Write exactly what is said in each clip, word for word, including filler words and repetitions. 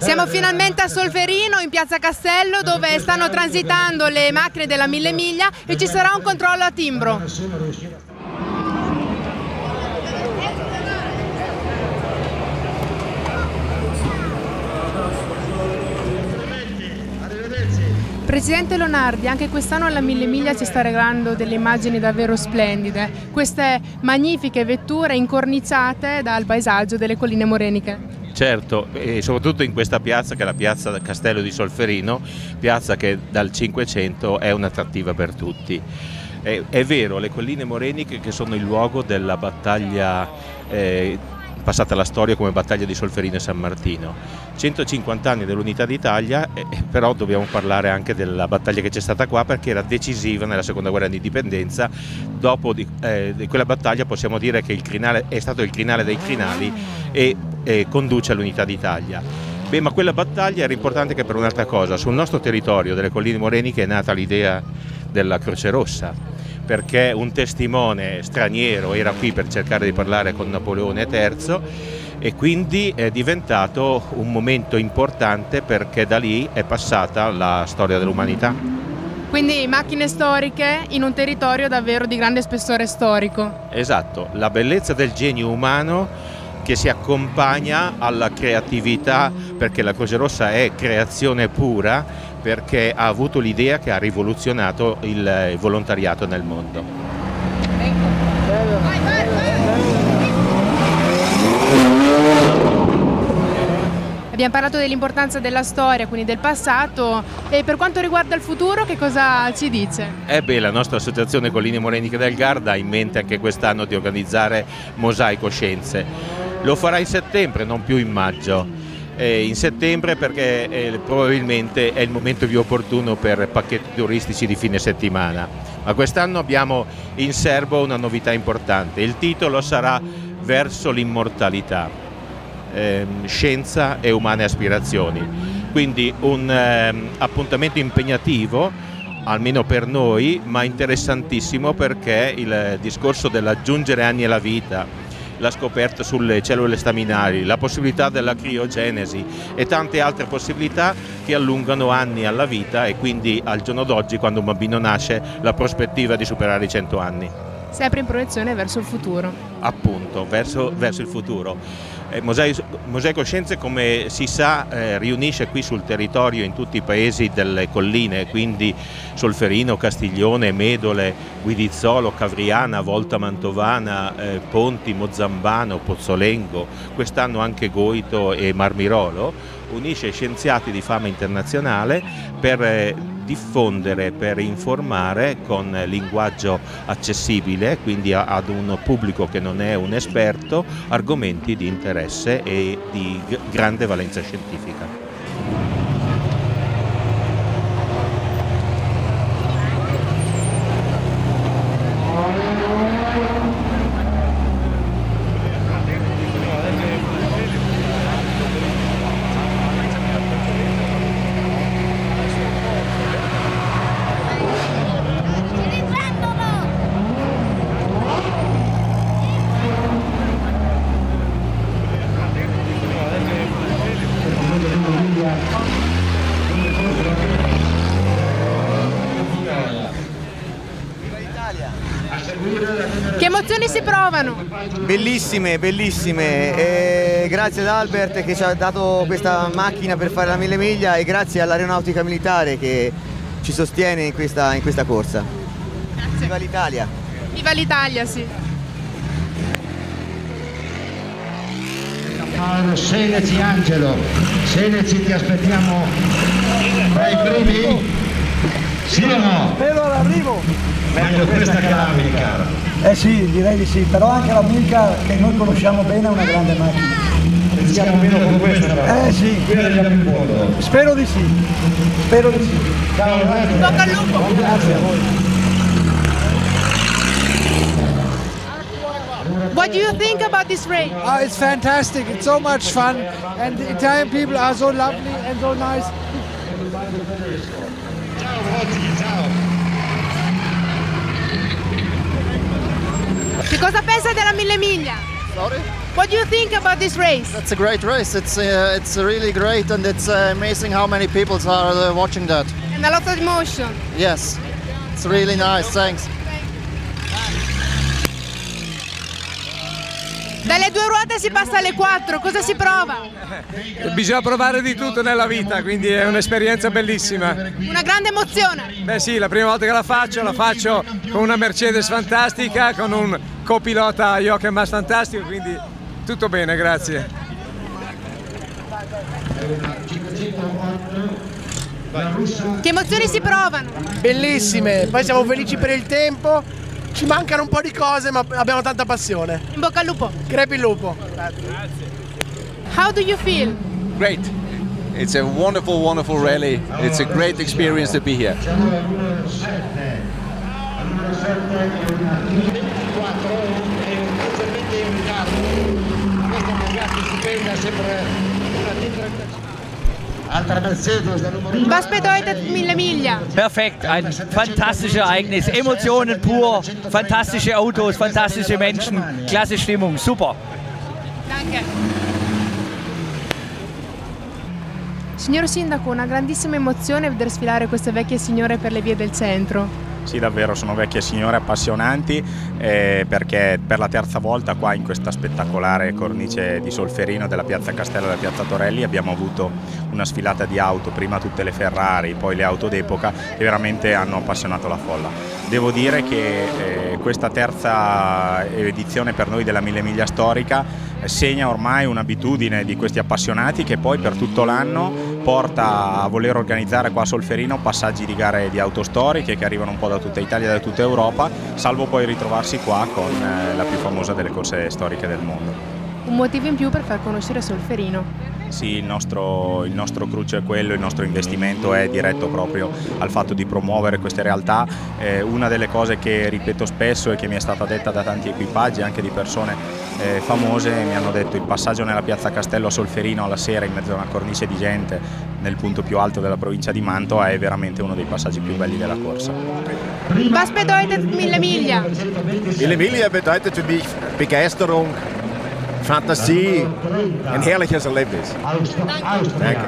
Siamo finalmente a Solferino, in piazza Castello, dove stanno transitando le macchine della Mille Miglia e ci sarà un controllo a timbro. Presidente Lonardi, anche quest'anno alla Mille Miglia ci sta regalando delle immagini davvero splendide, queste magnifiche vetture incorniciate dal paesaggio delle colline moreniche. Certo, e soprattutto in questa piazza che è la piazza Castello di Solferino, piazza che dal Cinquecento è un'attrattiva per tutti. È, è vero, le colline moreniche che sono il luogo della battaglia eh, passata alla storia come battaglia di Solferino e San Martino. centocinquanta anni dell'Unità d'Italia, eh, però dobbiamo parlare anche della battaglia che c'è stata qua perché era decisiva nella seconda guerra di indipendenza. Dopo di, eh, di quella battaglia possiamo dire che il crinale è stato il crinale dei crinali e, e conduce all'Unità d'Italia. Beh, ma quella battaglia era importante anche per un'altra cosa. Sul nostro territorio delle colline moreniche è nata l'idea della Croce Rossa, perché un testimone straniero era qui per cercare di parlare con Napoleone terzo e quindi è diventato un momento importante perché da lì è passata la storia dell'umanità. Quindi macchine storiche in un territorio davvero di grande spessore storico. Esatto, la bellezza del genio umano che si accompagna alla creatività, perché la Croce Rossa è creazione pura, perché ha avuto l'idea che ha rivoluzionato il volontariato nel mondo. Abbiamo parlato dell'importanza della storia, quindi del passato, e per quanto riguarda il futuro che cosa ci dice? Eh beh, la nostra associazione Colline Moreniche del Garda ha in mente anche quest'anno di organizzare Mosaico Scienze. Lo farà in settembre, non più in maggio. Eh, in settembre perché eh, probabilmente è il momento più opportuno per pacchetti turistici di fine settimana. Ma quest'anno abbiamo in serbo una novità importante. Il titolo sarà Verso l'immortalità, eh, scienza e umane aspirazioni. Quindi un eh, appuntamento impegnativo, almeno per noi, ma interessantissimo perché il discorso dell'aggiungere anni alla vita, la scoperta sulle cellule staminali, la possibilità della criogenesi e tante altre possibilità che allungano anni alla vita e quindi al giorno d'oggi, quando un bambino nasce, la prospettiva di superare i cento anni. Sempre in proiezione verso il futuro. Appunto, verso, verso il futuro. Eh, Mosaico Scienze, come si sa, eh, riunisce qui sul territorio in tutti i paesi delle colline, quindi Solferino, Castiglione, Medole, Guidizzolo, Cavriana, Volta Mantovana, eh, Ponti, Mozzambano, Pozzolengo, quest'anno anche Goito e Marmirolo. Unisce scienziati di fama internazionale per eh, diffondere, per informare con linguaggio accessibile, quindi ad un pubblico che non è un esperto, argomenti di interesse e di grande valenza scientifica. Che emozioni si provano? Bellissime, bellissime, e grazie ad Albert che ci ha dato questa macchina per fare la Mille Miglia e grazie all'Aeronautica Militare che ci sostiene in questa, in questa corsa. Grazie. Viva l'Italia! Viva l'Italia, sì! Senezi Angelo, Senezi ti aspettiamo tra i primi? Sì o no? Spero l'arrivo! Meglio questa che la Milcar. Eh sì, direi di sì, però anche la Milcar che noi conosciamo bene è una grande macchina. Siamo meno con questa però. Eh sì. Qui arriviamo in fondo. Spero di sì, spero di sì. Ciao, Bocca al lupo! Grazie a voi. What do you think about this race? Oh, it's fantastic. It's so much fun, and the Italian people are so lovely and so nice. Ciao, Rossi, ciao. Che cosa pensa della Mille Miglia? Sorry? What do you think about this race? It's a great race. It's uh, it's really great, and it's uh, amazing how many people are uh, watching that. And a lot of emotion. Yes, it's really nice. Thanks. Dalle due ruote si passa alle quattro, cosa si prova? Bisogna provare di tutto nella vita, quindi è un'esperienza bellissima. Una grande emozione. Beh sì, la prima volta che la faccio, la faccio con una Mercedes fantastica, con un copilota Jochen Mass fantastico, quindi tutto bene, grazie. Che emozioni si provano? Bellissime, poi siamo felici per il tempo, ci mancano un po' di cose ma abbiamo tanta passione. In bocca al lupo. Crepi il lupo. How do you feel? Great. It's a wonderful, wonderful rally. It's a great experience to be here. Was bedeutet Mille Miglia? Perfekt, ein fantastisches Ereignis. Emotionen pur, fantastische Autos, fantastische Menschen, klasse Stimmung, super. Danke. Signor Sindaco, una grandissima emozione vedere sfilare queste vecchie signore per le vie del centro. Sì, davvero, sono vecchie signore appassionanti eh, perché per la terza volta qua in questa spettacolare cornice di Solferino della piazza Castello e della piazza Torelli abbiamo avuto una sfilata di auto, prima tutte le Ferrari, poi le auto d'epoca, che veramente hanno appassionato la folla. Devo dire che eh, questa terza edizione per noi della Mille Miglia storica segna ormai un'abitudine di questi appassionati che poi per tutto l'anno porta a voler organizzare qua a Solferino passaggi di gare di auto storiche che arrivano un po' da tutta Italia e da tutta Europa, salvo poi ritrovarsi qua con eh, la più famosa delle corse storiche del mondo. Un motivo in più per far conoscere Solferino. Sì, il nostro, il nostro cruccio è quello, il nostro investimento è diretto proprio al fatto di promuovere queste realtà. Eh, una delle cose che ripeto spesso e che mi è stata detta da tanti equipaggi, anche di persone eh, famose, mi hanno detto il passaggio nella piazza Castello a Solferino alla sera in mezzo a una cornice di gente nel punto più alto della provincia di Mantova è veramente uno dei passaggi più belli della corsa. Was bedeutet Mille Miglia? Mille Miglia bedeutet für mich Begeisterung, Fantasie, ein herrliches Erlebnis. Danke.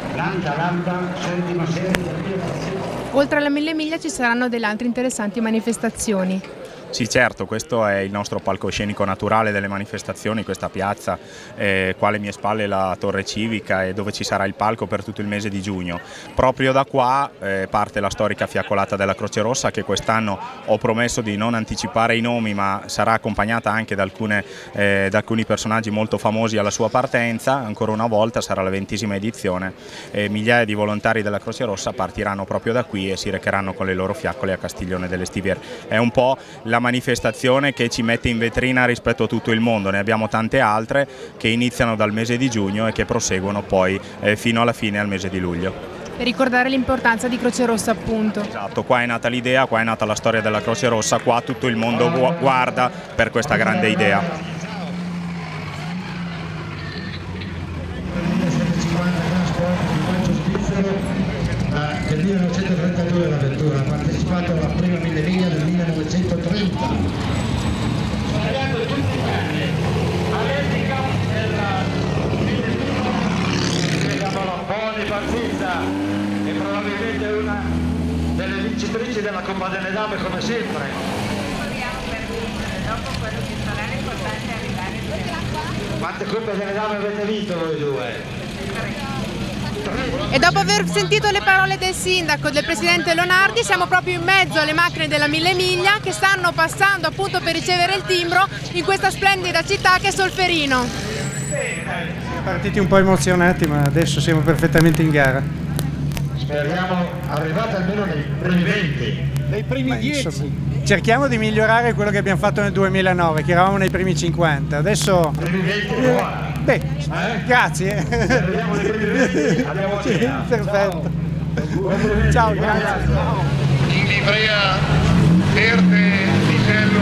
Oltre alla Mille Miglia ci saranno delle altre interessanti manifestazioni. Sì, certo, questo è il nostro palcoscenico naturale delle manifestazioni, questa piazza, eh, qua alle mie spalle la torre civica e dove ci sarà il palco per tutto il mese di giugno. Proprio da qua eh, parte la storica fiaccolata della Croce Rossa che quest'anno ho promesso di non anticipare i nomi ma sarà accompagnata anche da, alcune, eh, da alcuni personaggi molto famosi alla sua partenza. Ancora una volta sarà la ventesima edizione e migliaia di volontari della Croce Rossa partiranno proprio da qui e si recheranno con le loro fiaccole a Castiglione delle Stiviere. È un po' la manifestazione che ci mette in vetrina rispetto a tutto il mondo, ne abbiamo tante altre che iniziano dal mese di giugno e che proseguono poi eh, fino alla fine al mese di luglio. Per ricordare l'importanza di Croce Rossa appunto. Esatto, qua è nata l'idea, qua è nata la storia della Croce Rossa, qua tutto il mondo guarda per questa grande idea. Nel millenovecentotrentadue la vettura ha partecipato alla prima Mille Miglia del millenovecentotrenta. Buoni partita e probabilmente una delle vincitrici della Coppa delle Dame come sempre. Quante Coppe delle Dame avete vinto voi due? E dopo aver sentito le parole del sindaco, del presidente Lonardi, siamo proprio in mezzo alle macchine della Mille Miglia che stanno passando appunto per ricevere il timbro in questa splendida città che è Solferino. Siamo partiti un po' emozionati ma adesso siamo perfettamente in gara. Speriamo arrivate almeno nei primi venti. Nei primi dieci. Cerchiamo di migliorare quello che abbiamo fatto nel duemilanove, che eravamo nei primi cinquanta. Adesso... Primi venti, eh, beh, eh? Grazie. Arriviamo nei primi venti, andiamo a cena. Perfetto. Ciao, grazie. In livrea verde di cielo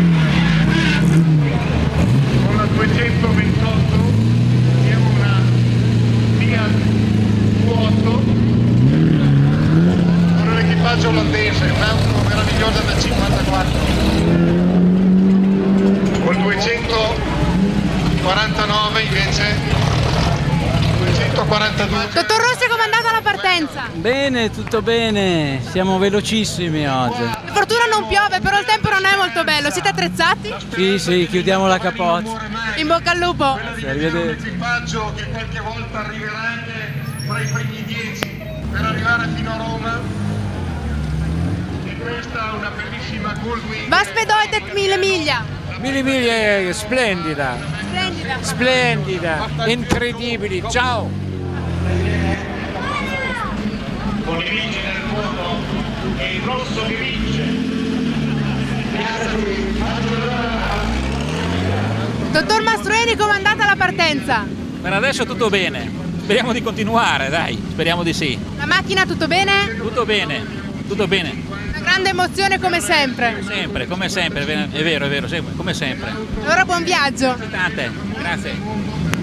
con la duecentoventotto che è una Fiat U otto con l'equipaggio olandese, un'auto meravigliosa del cinquantaquattro col duecento quarantanove invece, duecentoquarantadue. Dottor Rossi, com'è andata la partenza? Bene, tutto bene, siamo velocissimi oggi. Per fortuna non piove, però il tempo non è molto bello. Siete attrezzati? Sì, sì, chiudiamo la capote. In bocca al lupo. Arrivederci. L'equipaggio che qualche volta arriverà anche fra i primi dieci per arrivare fino a Roma. E questa è una bellissima Goldwing. Was bedeutet mille miglia? Mille miglia è splendida. Splendida. Splendida, incredibili. Ciao. Con i vigili del fuoco e il rosso che vince. Dottor Mastroeni, com'è andata la partenza? Per adesso tutto bene, speriamo di continuare, dai, speriamo di sì. La macchina tutto bene? Tutto bene, tutto bene. Una grande emozione come sempre. Sempre, come sempre, è vero, è vero, sempre, come sempre. Allora buon viaggio. Tante, grazie.